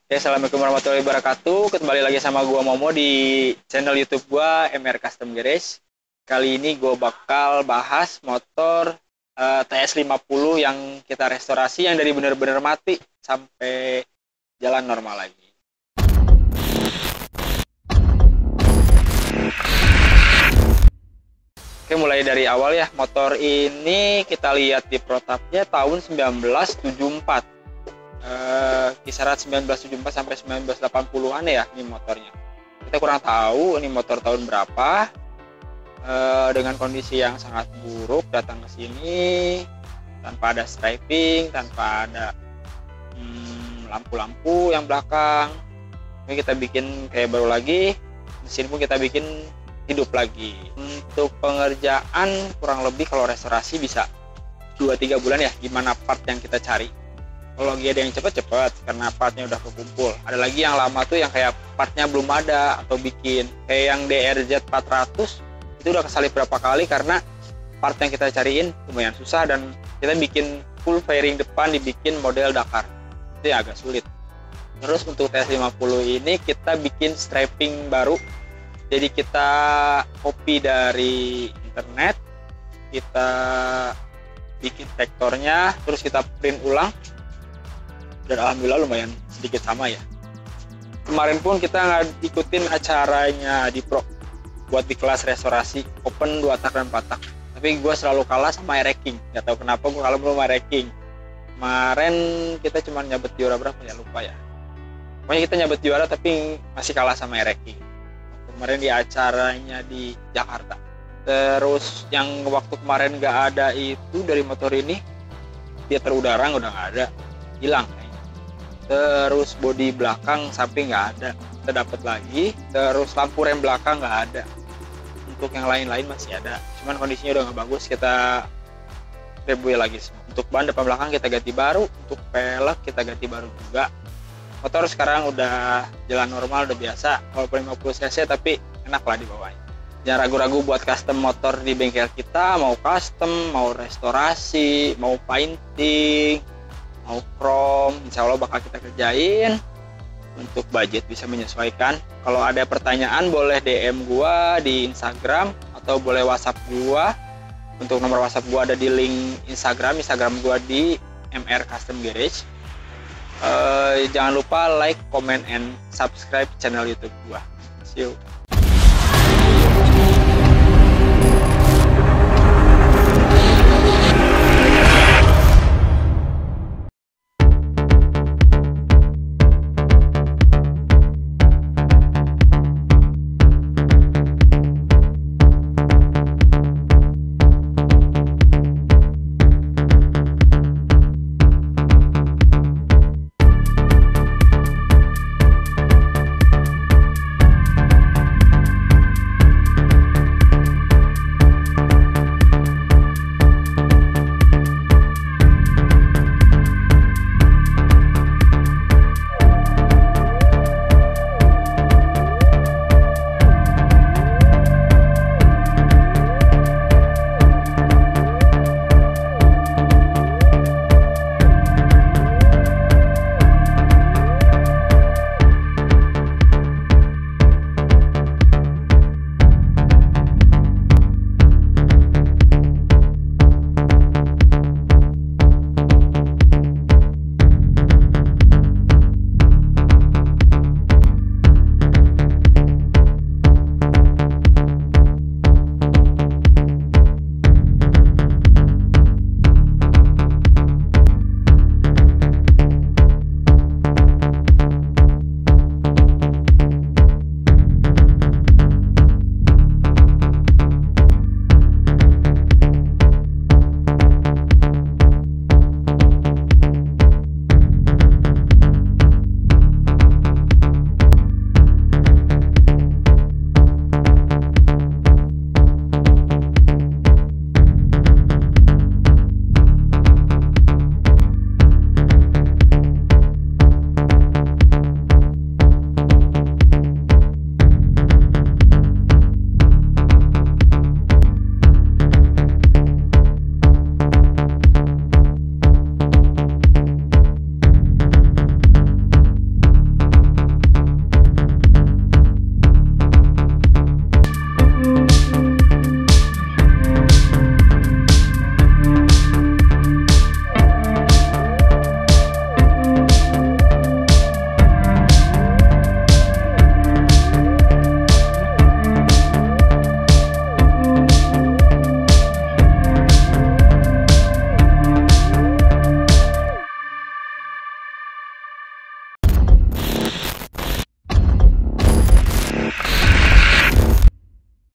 Oke, assalamualaikum warahmatullahi wabarakatuh. Kembali lagi sama gua Momo di channel YouTube gua MR Custom Garage. Kali ini gua bakal bahas motor TS50 yang kita restorasi yang dari bener-bener mati sampai jalan normal lagi. Oke, mulai dari awal ya. Motor ini kita lihat di protapnya tahun 1974. Kisaran 1974 sampai 1980-an ya ini motornya. Kita kurang tahu ini motor tahun berapa. Dengan kondisi yang sangat buruk datang ke sini tanpa ada striping, tanpa ada lampu-lampu yang belakang. Ini kita bikin kayak baru lagi. Mesin pun kita bikin hidup lagi. Untuk pengerjaan kurang lebih kalau restorasi bisa 2-3 bulan ya, gimana part yang kita cari. Kalau lagi ada yang cepet-cepet karena partnya udah kekumpul. Ada lagi yang lama tuh yang kayak partnya belum ada atau bikin kayak yang DRZ 400 itu udah kesalip berapa kali karena part yang kita cariin lumayan susah dan kita bikin full fairing depan dibikin model Dakar. Itu yang agak sulit. Terus untuk TS50 ini kita bikin striping baru. Jadi kita copy dari internet, kita bikin vektornya, terus kita print ulang. Dan alhamdulillah lumayan sedikit sama ya. Kemarin pun kita nggak ikutin acaranya di Pro buat di kelas restorasi open 2 tak dan 4 tak, tapi gue selalu kalah sama Ereking. Nggak tahu kenapa gue kalah belum Ereking. Kemarin kita cuma nyabet juara berapa ya, lupa ya. Pokoknya kita nyabet juara tapi masih kalah sama Ereking kemarin di acaranya di Jakarta. Terus yang waktu kemarin nggak ada itu dari motor ini, dia terudara udah nggak ada, hilang. Terus bodi belakang samping nggak ada, kita dapat lagi. Terus lampu rem belakang nggak ada. Untuk yang lain-lain masih ada, cuman kondisinya udah nggak bagus, kita rebuy lagi semua. Untuk ban depan belakang kita ganti baru, untuk pelek kita ganti baru juga. Motor sekarang udah jalan normal, udah biasa, walaupun 50 cc tapi enak lah dibawanya. Jangan ragu-ragu buat custom motor di bengkel kita, mau custom, mau restorasi, mau painting, mau chrome, insya Allah bakal kita kerjain. Untuk budget bisa menyesuaikan. Kalau ada pertanyaan boleh DM gua di Instagram atau boleh WhatsApp gua. Untuk nomor WhatsApp gua ada di link Instagram gua di MR Custom Garage. Jangan lupa like, comment, and subscribe channel YouTube gua. See you.